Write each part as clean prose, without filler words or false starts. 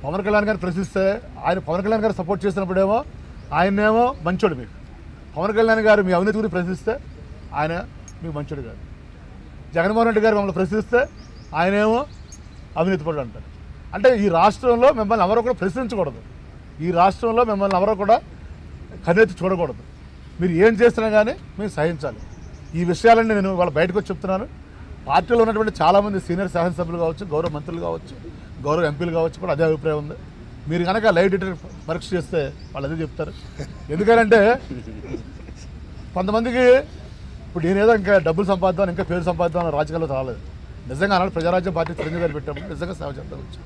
పవన్ కళ్యాణ్ గారిని ప్రశ్నిస్తే ఆయన పవన్ కళ్యాణ్ గారు సపోర్ట్ చేసినప్పుడేమో ఆయనేమో మంచోడు మీకు, పవన్ కళ్యాణ్ గారు మీ అవినీతి గురించి ప్రశ్నిస్తే ఆయన మీకు మంచోడు కాదు. జగన్మోహన్ రెడ్డి గారు మమ్మల్ని ప్రశ్నిస్తే ఆయనేమో అవినీతి పరుడు అంటారు. అంటే ఈ రాష్ట్రంలో మిమ్మల్ని ఎవరో కూడా ప్రశ్నించకూడదు, ఈ రాష్ట్రంలో మిమ్మల్ని ఎవరో కూడా కన్నెత్తి చూడకూడదు. మీరు ఏం చేస్తున్నా కానీ మీరు సహించాలి. ఈ విషయాలన్నీ నేను వాళ్ళ బయటకు వచ్చి చెప్తున్నాను. పార్టీలో ఉన్నటువంటి చాలామంది సీనియర్ శాసనసభ్యులు కావచ్చు, గౌరవ మంత్రులు కావచ్చు, గౌరవ ఎంపీలు కావచ్చు కూడా అదే అభిప్రాయం ఉంది. మీరు కనుక లైవ్ డిటెక్టర్ పరీక్ష చేస్తే వాళ్ళు అదే చెప్తారు. ఎందుకంటే కొంతమందికి ఇప్పుడు నేనేదో ఇంకా డబ్బులు సంపాదిద్దాం, ఇంకా పేరు సంపాదిద్దాం రాజకీయాల్లో రాలేదు. నిజంగా అన్నాడు ప్రజారాజ్యం పార్టీ చిరంజీవి గారు పెట్టాము, నిజంగా సేవ చేద్దాం వచ్చి.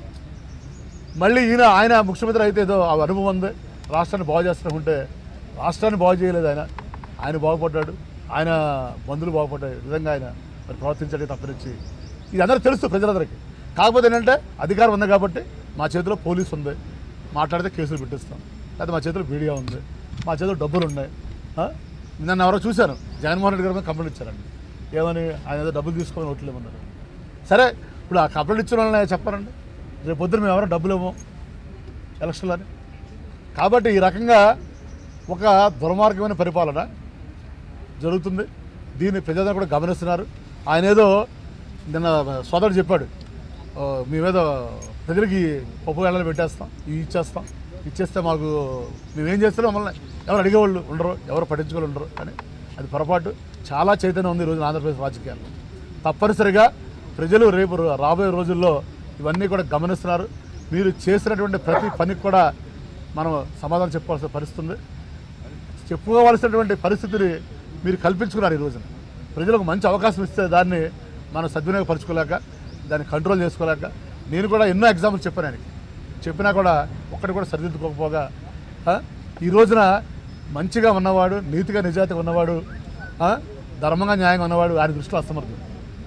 మళ్ళీ ఆయన ముఖ్యమంత్రి అయితే ఏదో ఆ అనుభవం ఉంది, రాష్ట్రాన్ని బాగు చేస్తుంటే రాష్ట్రాన్ని బాగు చేయలేదు. ఆయన బాగుపడ్డాడు, ఆయన బంధువులు బాగుపడ్డాడు. నిజంగా ఆయన మరి ప్రవర్తించడం తప్పనిచ్చి ఇది అందరూ తెలుసు ప్రజలందరికీ. కాకపోతే ఏంటంటే అధికారం ఉంది కాబట్టి మా చేతిలో పోలీసు ఉంది, మాట్లాడితే కేసులు పెట్టిస్తాం. లేకపోతే మా చేతిలో మీడియా ఉంది, మా చేతిలో డబ్బులు ఉన్నాయి. నన్ను ఎవరో చూశాను, జగన్మోహన్ రెడ్డి గారి మీద కంప్లైంట్ ఇచ్చారండి. ఏమని ఆయన ఏదో డబ్బులు తీసుకొని ఓట్లు ఏమన్నారు. సరే ఇప్పుడు ఆ కంప్లైంట్ ఇచ్చిన వాళ్ళని చెప్పారండి, రేపు పొద్దున మేము ఎవరో డబ్బులు ఏమో ఎలక్షన్లు అని. కాబట్టి ఈ రకంగా ఒక దుర్మార్గమైన పరిపాలన జరుగుతుంది. దీన్ని ప్రజలందరూ కూడా గమనిస్తున్నారు. ఆయన ఏదో నిన్న సోదరుడు చెప్పాడు, మేమేదో ప్రజలకి పప్పు వేళలు పెట్టేస్తాం, ఇవి ఇచ్చేస్తే మాకు మేమేం చేస్తారో మమ్మల్ని ఎవరు అడిగేవాళ్ళు ఉండరు, ఎవరు పట్టించుకోవాలి ఉండరు అని. అది పొరపాటు. చాలా చైతన్యం ఉంది ఈరోజు ఆంధ్రప్రదేశ్ రాజకీయాల్లో. తప్పనిసరిగా ప్రజలు రేపు రాబోయే రోజుల్లో ఇవన్నీ కూడా గమనిస్తున్నారు. మీరు చేసినటువంటి ప్రతి పనికి కూడా మనం సమాధానం చెప్పాల్సిన పరిస్థితి ఉంది. చెప్పుకోవాల్సినటువంటి పరిస్థితిని మీరు కల్పించుకున్నారు. ఈ రోజున ప్రజలకు మంచి అవకాశం ఇస్తే దాన్ని మనం సద్వినియోగపరచుకోలేక, దాన్ని కంట్రోల్ చేసుకోలేక, నేను కూడా ఎన్నో ఎగ్జాంపుల్స్ చెప్పాను ఆయనకి. చెప్పినా కూడా ఒక్కటి కూడా సరిదిద్దుకోకపోగా ఈ రోజున మంచిగా ఉన్నవాడు, నీతిగా నిజాయితీగా ఉన్నవాడు, ధర్మంగా న్యాయంగా ఉన్నవాడు ఆయన దృష్టిలో అసమర్థుడు.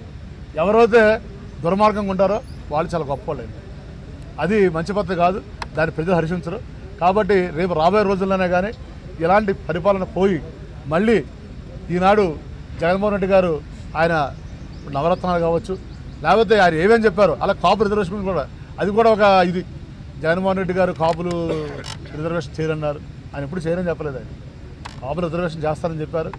ఎవరైతే దుర్మార్గంగా ఉంటారో వాళ్ళు చాలా గొప్పవాళ్ళు. అది మంచి పద్ధతి కాదు, దాన్ని ప్రజలు హర్షించరు. కాబట్టి రేపు రాబోయే రోజుల్లోనే కానీ ఇలాంటి పరిపాలన పోయి మళ్ళీ ఈనాడు జగన్మోహన్ రెడ్డి గారు ఆయన నవరత్నాలు కావచ్చు, లేకపోతే ఆయన ఏమేమి చెప్పారు అలా కాపు రిజర్వేషన్ కూడా, అది కూడా ఒక ఇది. జగన్మోహన్ రెడ్డి గారు కాపులు రిజర్వేషన్ చేయరన్నారు, ఆయన ఎప్పుడు చేయరని చెప్పలేదు. ఆయన కాపులు రిజర్వేషన్ చేస్తారని చెప్పారు,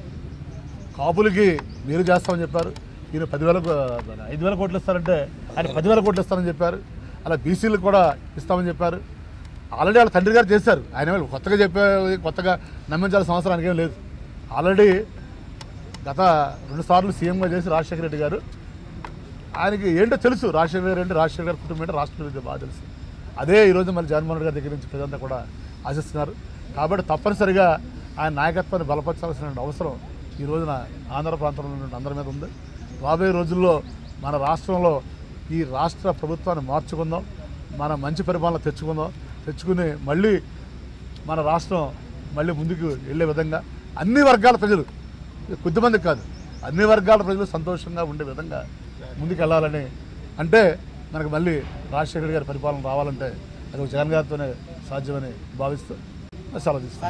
కాపులకి మీరు చేస్తామని చెప్పారు. ఈయన 5,000 కోట్లు ఇస్తారంటే ఆయన 10,000 కోట్లు ఇస్తారని చెప్పారు. అలా బీసీలకు కూడా ఇస్తామని చెప్పారు. ఆల్రెడీ వాళ్ళ తండ్రి గారు చేశారు. ఆయన కొత్తగా కొత్తగా నమ్మించాల్సిన అవసరం ఆయనకేం లేదు. ఆల్రెడీ గత 2 సార్లు సీఎంగా చేసి రాజశేఖర రెడ్డి గారు, ఆయనకి ఏంటో తెలుసు, రాజశేఖర రెడ్డి అంటే రాజశేఖర గారి కుటుంబం ఏంటో రాష్ట్ర ప్రజలకు బాగా తెలుసు. అదే ఈరోజు మళ్ళీ జగన్మోహన్ రెడ్డి గారి దగ్గర నుంచి ప్రజలంతా కూడా ఆశిస్తున్నారు. కాబట్టి తప్పనిసరిగా ఆయన నాయకత్వాన్ని బలపరచాల్సిన అవసరం ఈ రోజున ఆంధ్ర ప్రాంతంలో ఉన్న అందరి మీద ఉంది. రాబోయే రోజుల్లో మన రాష్ట్రంలో ఈ రాష్ట్ర ప్రభుత్వాన్ని మార్చుకుందాం, మన మంచి పరిపాలన తెచ్చుకుని మళ్ళీ మన రాష్ట్రం మళ్ళీ ముందుకు వెళ్ళే విధంగా అన్ని వర్గాల ప్రజలు, కొద్దిమందికి కాదు, అన్ని వర్గాల ప్రజలు సంతోషంగా ఉండే విధంగా ముందుకు వెళ్ళాలని, అంటే మనకు మళ్ళీ రాజశేఖర్ గారి పరిపాలన రావాలంటే అది జగన్ గారితోనే సాధ్యమని భావిస్తూ సెలవు తీసుకుంటాను.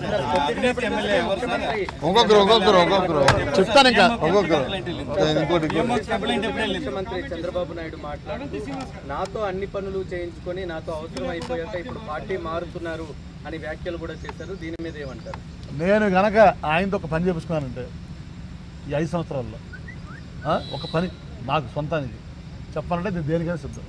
చెప్తాను ఇంకా ముఖ్యమంత్రి చంద్రబాబు నాయుడు మాట్లాడుతూ నాతో అన్ని పనులు చేయించుకొని నాతో అవసరం అయిపోయాక ఇప్పుడు పార్టీ మారుతున్నారు అని వ్యాఖ్యలు కూడా చేశారు. దీని మీద ఏమంటారు? నేను కనుక ఆయనతో ఒక పని చేపించుకున్నానంటే ఈ 5 సంవత్సరాల్లో ఒక పని నాకు సొంతానికి చెప్పాలంటే నేను దేనికైనా సిద్ధం.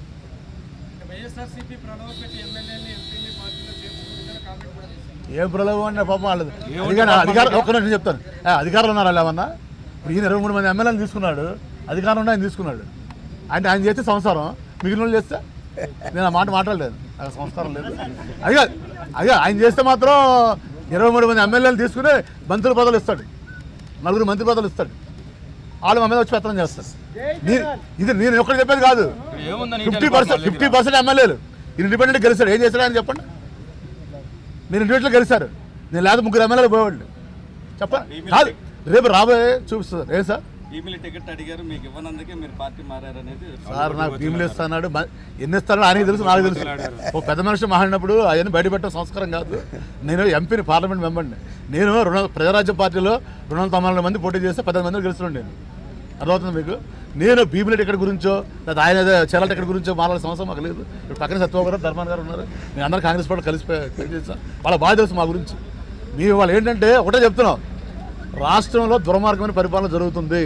ఏం ప్రలోభం అంటే పాపం వాళ్ళది. అధికారం ఒక్కనే నేను చెప్తాను, అధికారులు ఉన్నారు వాళ్ళు ఏమన్నా. ఇప్పుడు ఈయన 23 మంది ఎమ్మెల్యేలు తీసుకున్నాడు, అధికారం ఉండి ఆయన తీసుకున్నాడు. అంటే ఆయన చేస్తే సంసారం, మిగిలిన వాళ్ళు చేస్తే నేను ఆ మాట మాట్లాడలేదు, నాకు సంస్కారం లేదు. అదే ఆయన చేస్తే మాత్రం 23 మంది ఎమ్మెల్యేలు తీసుకుని మంత్రుల పదవులు ఇస్తాడు, 4 మంత్రి పదవులు ఇస్తాడు. వాళ్ళు మా మీద వచ్చి పెత్తనం చేస్తారు. ఇది నేను ఒక్కటి చెప్పేది కాదు. 50% ఎమ్మెల్యేలు ఇండిపెండెంట్ గెలిచాడు. ఏం చేశాడు ఆయన చెప్పండి? మీరు ఇండివిజువల్ గెలిచారు, నేను లేదా 3 ఎమ్మెల్యేలు పోయేవాళ్ళు. చెప్పండి, కాదు రేపు రాబోయే చూపిస్తారు. ఏ సార్ టికెట్ అడిగారు, మీకు ఇవ్వనందుకే మీరు పార్టీ మారారనేది సార్. నాకు భీములు ఇస్తున్నాడు, ఎన్ని ఇస్తాడో ఆయనకి తెలుసు, నాకు తెలుసు. ఒక పెద్ద మనిషి మాట్లాడినప్పుడు అవన్నీ బయటపెట్టే సంస్కారం కాదు. నేను ఎంపీని, పార్లమెంట్ మెంబర్ని. నేను ప్రజారాజ్య పార్టీలో 294 మంది పోటీ చేస్తే 10 మందిని గెలుస్తున్నాను. నేను అర్థమవుతుంది మీకు. నేను భీమిలి టికెట్ గురించో లేదా ఆయన చీరాల టికెట్ గురించో మాట్లాడే సమస్య మాకు లేదు. ఇప్పుడు పక్కన సత్యబాబు గారు ధర్మాన్ గారు ఉన్నారు. నేను అందరూ కాంగ్రెస్ పార్టీ కలిసి చేస్తాను. వాళ్ళ బాగా తెలుసు మా గురించి. మేము వాళ్ళు ఏంటంటే ఒకటే చెప్తున్నాం, రాష్ట్రంలో దుర్మార్గమైన పరిపాలన జరుగుతుంది.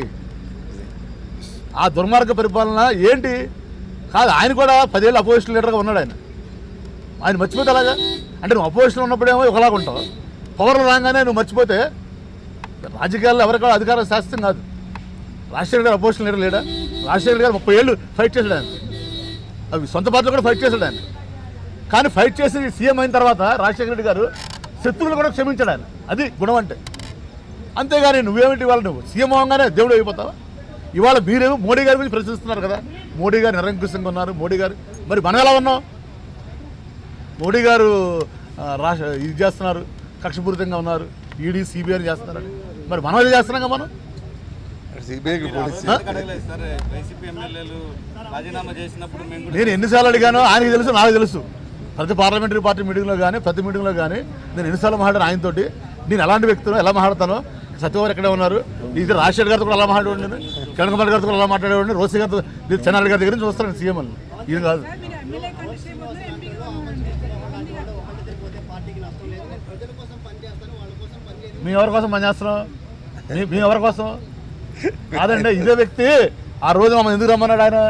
ఆ దుర్మార్గ పరిపాలన ఏంటి కాదు, ఆయన కూడా 10 ఏళ్ళు అపోజిషన్ లీడర్గా ఉన్నాడు. ఆయన మర్చిపోతే అలాగా అంటే నువ్వు అపోజిషన్ ఉన్నప్పుడేమో ఒకలాగా ఉంటావు, పవర్లో రాగానే నువ్వు మర్చిపోతే రాజకీయాల్లో ఎవరికో అధికారం శాస్త్రం కాదు. రాజశేఖర్ గారు అపోజిషన్ లీడర్ లేడా? రాజశేఖర్ గారు 30 ఏళ్ళు ఫైట్ చేశాడు ఆయన. అవి సొంత పార్టీలో కూడా ఫైట్ చేశాడు ఆయన. కానీ ఫైట్ చేసి సీఎం అయిన తర్వాత రాజశేఖర రెడ్డి గారు శత్రువులు కూడా క్షమించాడు ఆయన. అది గుణం అంటే. అంతేగాని నువ్వేమిటి వాళ్ళు నువ్వు సీఎం అవగానే దేవుడు అయిపోతావా? ఇవాళ మీరేమో మోడీ గారి గురించి ప్రశ్నిస్తున్నారు కదా. మోడీ గారు నిరంకుశంగా ఉన్నారు. మోడీ గారు మరి మనం ఎలా ఉన్నాం? మోడీ గారు ఇది చేస్తున్నారు, కక్షపూరితంగా ఉన్నారు, ఈడీ సిబిఐని చేస్తున్నారు. మరి మనం ఏది చేస్తున్నాం మనం? నేను ఎన్నిసార్లు అడిగానో ఆయనకి తెలుసు, నాకు తెలుసు. ప్రతి పార్లమెంటరీ పార్టీ మీటింగ్లో కానీ ప్రతి మీటింగ్లో కానీ నేను ఎన్నిసార్లు మాట్లాడాను ఆయనతోటి. నేను ఎలాంటి వ్యక్తులు ఎలా మాట్లాడతానో. సత్యవారు ఎక్కడే ఉన్నారు. ఇది రాజశేఖర్ గారితో కూడా అలా మాట్లాడేవాడిని, నేను కిరణ్ కుమార్ గారితో కూడా అలా మాట్లాడేవాడిని, రోసి గారితో చెన్నారెడ్డి గారి దగ్గర నుంచి చూస్తాను సీఎం అని. ఇది కాదు. మేము ఎవరి కోసం పనిచేస్తున్నాం? మేము ఎవరి కోసం కాదండి. ఇదే వ్యక్తి ఆ రోజు మమ్మల్ని ఎందుకు రమ్మన్నాడు ఆయన?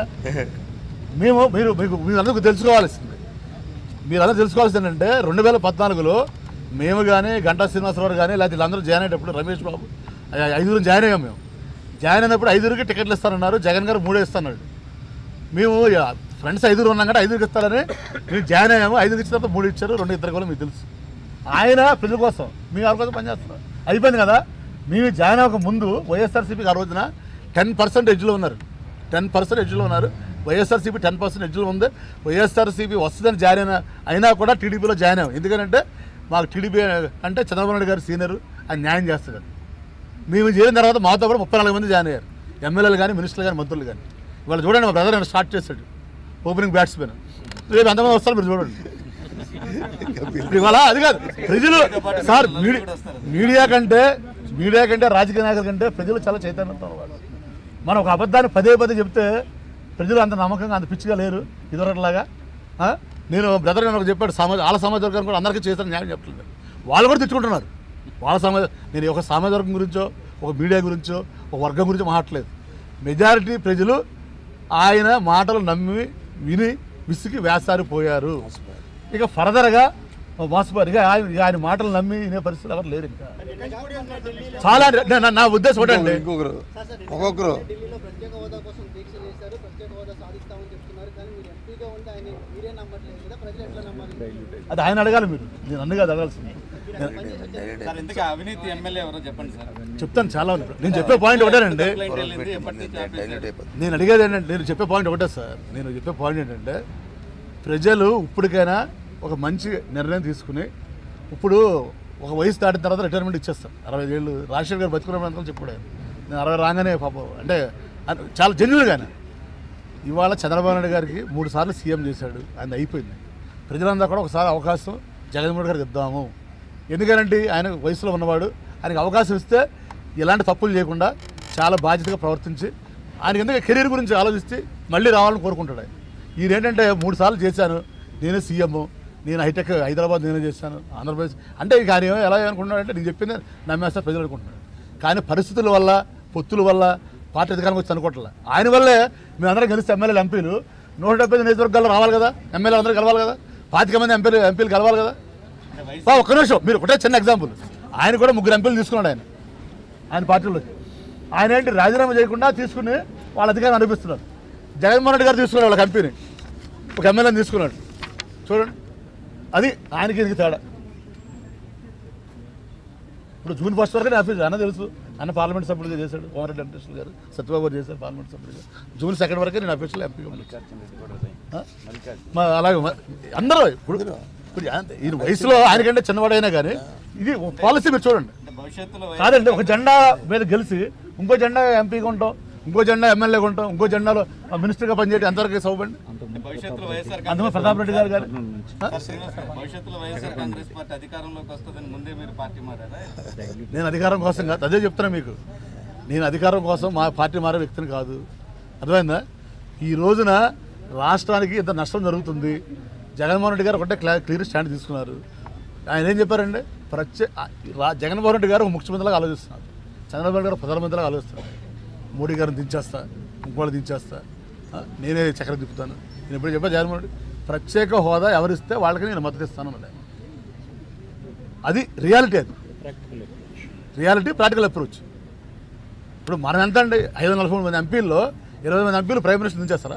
మీరందరూ తెలుసుకోవాల్సింది. మీరందరూ తెలుసుకోవాల్సింది ఏంటంటే 2014లో మేము కానీ గంటా శ్రీనివాసరావు కానీ లేకపోతే వీళ్ళందరూ జాయిన్ అయ్యేటప్పుడు రమేష్ బాబు 5 జాయిన్ అయ్యాం. మేము జాయిన్ అయినప్పుడు 5 టికెట్లు ఇస్తానన్నారు. జగన్ గారు 3 ఇస్తాన్నాడు. మేము ఫ్రెండ్స్ 5 ఉన్నాం కంటే 5 ఇస్తారని మేము జాయిన్ అయ్యాము. 5 ఇచ్చిన తర్వాత 3 ఇచ్చారు. 2 ఇద్దరు కూడా మీకు తెలుసు. ఆయన ప్రజల కోసం మేము ఎవరి కోసం పనిచేస్తున్నాం అయిపోయింది కదా. మేము జాయిన్ అవ్వక ముందు వైఎస్ఆర్సీపీకి ఆ రోజున 10% ఎడ్జ్లో ఉన్నారు. 10% ఎడ్జ్లో ఉన్నారు. వైఎస్ఆర్సీపీ 10% ఎడ్జ్లో ఉంది. వైఎస్ఆర్సీపీ వస్తుందని జాయిన్ అయినా కూడా టీడీపీలో జాయిన్ అయ్యాం. ఎందుకంటే మాకు టీడీపీ అంటే చంద్రబాబు నాయుడు గారు సీనియర్, ఆయన న్యాయం చేస్తారు. మేము చేరిన తర్వాత మాతో కూడా 34 మంది జాయిన్ అయ్యారు. ఎమ్మెల్యేలు కానీ మినిస్టర్లు కానీ మంత్రులు కానీ. ఇవాళ చూడండి, మా బ్రదర్ స్టార్ట్ చేశాడు ఓపెనింగ్ బ్యాట్స్మెన్. రేపు ఎంతమంది వస్తారు మీరు చూడండి. ఇవాళ అది కాదు ప్రజలు సార్, మీడియా కంటే రాజకీయ నాయకుల కంటే ప్రజలు చాలా చైతన్యంతో ఉన్నారు. మనం ఒక అబద్ధాన్ని పదే చెప్తే ప్రజలు అంత నమ్మకంగా అంత పిచ్చిగా లేరు ఇదివరలాగా. నేను బ్రదర్ నేను చెప్పాడు, వాళ్ళ సామాజిక వర్గాన్ని కూడా అందరికీ చేస్తాను న్యాయం చెప్తున్నారు. వాళ్ళు కూడా తెచ్చుకుంటున్నారు వాళ్ళ నేను ఒక సామాజిక వర్గం గురించో ఒక మీడియా గురించో ఒక వర్గం గురించో మాట్లాడలేదు. మెజారిటీ ప్రజలు ఆయన మాటలు నమ్మి విని విసిగి వేసారిపోయారు. ఇక ఫర్దర్గా మోసపోయారు. ఆయన మాటలు నమ్మి వినే పరిస్థితులు ఎవరు లేరు. ఇంకా చాలా నా ఉద్దేశం ఒకటండి, ఒక్కొక్కరు అది ఆయన అడగాలి. మీరు నేను అన్నగా అడగాల్సింది. అవినీతి ఎమ్మెల్యే ఎవరో చెప్పండి సార్. చెప్తాను చాలా ఉంది. నేను చెప్పే పాయింట్ ఒకటేనండి. నేను అడిగేది ఏంటంటే, నేను చెప్పే పాయింట్ ఒకటే సార్. నేను చెప్పే పాయింట్ ఏంటంటే, ప్రజలు ఇప్పటికైనా ఒక మంచి నిర్ణయం తీసుకుని, ఇప్పుడు ఒక వయసు దాటిన తర్వాత రిటైర్మెంట్ ఇచ్చేస్తాను. 60 ఏళ్ళు రాజశేఖర్ గారు బతుకున్నప్పుడు చెప్పాడు. నేను 60 రాగానే పాపం అంటే చాలా జెన్యున్గానే. ఇవాళ చంద్రబాబు నాయుడు గారికి 3 సార్లు సీఎం చేశాడు. ఆయన అయిపోయింది. ప్రజలందరూ కూడా ఒకసారి అవకాశం జగన్మోహన్ గారికి ఇద్దాము. ఎందుకంటే ఆయన వయసులో ఉన్నవాడు, ఆయనకు అవకాశం ఇస్తే ఇలాంటి తప్పులు చేయకుండా చాలా బాధ్యతగా ప్రవర్తించి ఆయనకి ఎందుకు కెరీర్ గురించి ఆలోచిస్తే మళ్ళీ రావాలని కోరుకుంటాడు. ఈయనేంటంటే 3 సార్లు చేశాను, నేనే సీఎం, నేను హైటెక్ హైదరాబాద్ నేనే చేశాను, ఆంధ్రప్రదేశ్ అంటే ఇక ఆయన ఎలా అనుకుంటున్నాడంటే నేను చెప్పింది నమ్మేస్తా ప్రజలు అనుకుంటున్నాడు. కానీ పరిస్థితుల వల్ల పొత్తుల వల్ల పార్టీ అధికారం వచ్చి అనుకోవట్లే. ఆయన వల్లే మేమందరం కలిసి ఎమ్మెల్యేలు ఎంపీలు 175 నియోజకవర్గాల్లో రావాలి కదా, ఎమ్మెల్యేలు అందరూ కలవాలి కదా, 25 మంది ఎంపీలు కలవాలి కదా. ఒక్క నిమిషం, మీరు ఒకటే చిన్న ఎగ్జాంపుల్. ఆయన కూడా 3 ఎంపీలు తీసుకున్నాడు ఆయన పార్టీలోకి. ఆయన ఏంటి రాజీనామా చేయకుండా తీసుకుని వాళ్ళ అధికారం అనిపిస్తున్నారు. జగన్మోహన్ రెడ్డి గారు తీసుకున్నాడు వాళ్ళ కంపెనీ, ఒక ఎమ్మెల్యేని తీసుకున్నాడు. చూడండి, అది ఆయనకి ఎందుకు తేడా. ఇప్పుడు జూన్ 1 వరకు అన్న తెలుసు, అన్న పార్లమెంట్ సభ్యుడిగా చేశాడు. కోమరెడ్డి వెంకటేశ్వర గారు, సత్యబాబు గారు చేశారు పార్లమెంట్ సభ్యుడిగా. జూన్ 2 వరకే నేను అఫీషియల్ ఎంపీ. అలాగే అందరూ ఇప్పుడు ఈయన వయసులో ఆయనకంటే చిన్నవాడైనా కానీ ఇది పాలసీ మీరు చూడండి. కాదండి, ఒక జెండా మీద గెలిచి ఇంకో జెండా ఎంపీగా ఉంటాం, ఇంకో జెండా ఎమ్మెల్యేగా ఉంటాం, ఇంకో జెండాలో మినిస్టర్గా పనిచేయడం ఎంతవరకు సౌబండి. అందులో ప్రతాప్ రెడ్డి గారు నేను అధికారం కోసం కాదు, అదే చెప్తున్నా మీకు. నేను అధికారం కోసం మా పార్టీ మారే వ్యక్తిని కాదు. అర్థమైందా? ఈ రోజున రాష్ట్రానికి ఇంత నష్టం జరుగుతుంది. జగన్మోహన్ రెడ్డి గారు ఒకటే క్లియర్ స్టాండ్ తీసుకున్నారు. ఆయన ఏం చెప్పారండి? జగన్మోహన్ రెడ్డి గారు ఒక ముఖ్యమంత్రిలాగా ఆలోచిస్తున్నారు, చంద్రబాబు నాయుడు గారు ప్రధానమంత్రిలాగా ఆలోచిస్తున్నారు. మోడీ గారిని దించేస్తా, ఇంకోళ్ళు దించేస్తా, నేనే చక్రం తిప్పుతాను. నేను ఎప్పుడు చెప్పా జగన్మోహన్ రెడ్డి ప్రత్యేక హోదా ఎవరిస్తే వాళ్ళకి నేను మద్దతు ఇస్తాను అన్నాడు. అది రియాలిటీ, అది రియాలిటీ, ప్రాక్టికల్ అప్రోచ్. ఇప్పుడు మనం ఎంత అండి, 543 మంది ఎంపీల్లో 20 మంది ఎంపీలు ప్రైమ్ మినిస్టర్ దించేస్తారా?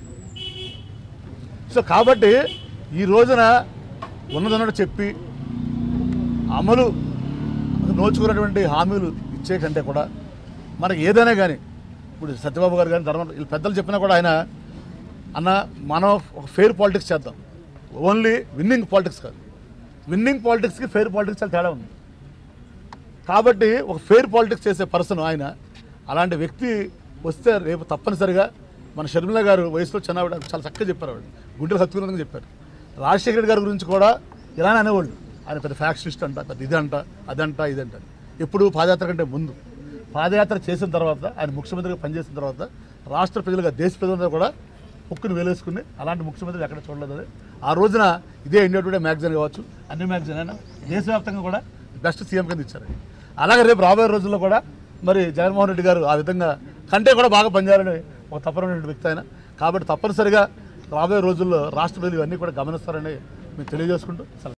సో కాబట్టి ఈ రోజున ఉన్నదన్నట్టు చెప్పి అమలు నోచుకున్నటువంటి హామీలు ఇచ్చే కంటే కూడా మనకి ఏదైనా కానీ, ఇప్పుడు సత్యబాబు గారు కానీ వీళ్ళు పెద్దలు చెప్పినా కూడా ఆయన అన్న మనం ఒక ఫెయిర్ పాలిటిక్స్ చేద్దాం, ఓన్లీ విన్నింగ్ పాలిటిక్స్ కాదు. విన్నింగ్ పాలిటిక్స్కి ఫెయిర్ పాలిటిక్స్ చాలా తేడా ఉంది. కాబట్టి ఒక ఫెయిర్ పాలిటిక్స్ చేసే పర్సన్ ఆయన. అలాంటి వ్యక్తి వస్తే రేపు తప్పనిసరిగా మన షర్మిల గారు వయసులో చిన్నవిడ చాలా చక్కగా చెప్పారు, ఆవిడ గుండెలు హత్తుకున్నదని చెప్పారు. రాజశేఖర రెడ్డి గారి గురించి కూడా ఇలానే అనేవాళ్ళు, ఆయన పెద్ద ఫ్యాక్షనిస్ట్ అంట, పెద్ద ఇదంట, అదంట, ఇదంట. ఎప్పుడు పాదయాత్ర కంటే ముందు, పాదయాత్ర చేసిన తర్వాత, ఆయన ముఖ్యమంత్రిగా పనిచేసిన తర్వాత రాష్ట్ర ప్రజలుగా దేశ ప్రజలందరూ కూడా ముక్కును వేలేసుకుని అలాంటి ముఖ్యమంత్రి ఎక్కడ చూడలేదు. అది ఆ రోజున ఇదే ఇండియా టుడే మ్యాగజైన్ కావచ్చు, అన్ని మ్యాగజైన్ అయినా దేశవ్యాప్తంగా కూడా బెస్ట్ సీఎం కింద ఇచ్చారు. అలాగే రేపు రాబోయే రోజుల్లో కూడా మరి జగన్మోహన్ రెడ్డి గారు ఆ విధంగా కంటే కూడా బాగా పనిచేయాలని ఒక తప్పనటువంటి వ్యక్తి ఆయన. కాబట్టి తప్పనిసరిగా రాబోయే రోజుల్లో రాష్ట్ర ప్రజలు ఇవన్నీ కూడా గమనిస్తారని మేము తెలియజేసుకుంటూ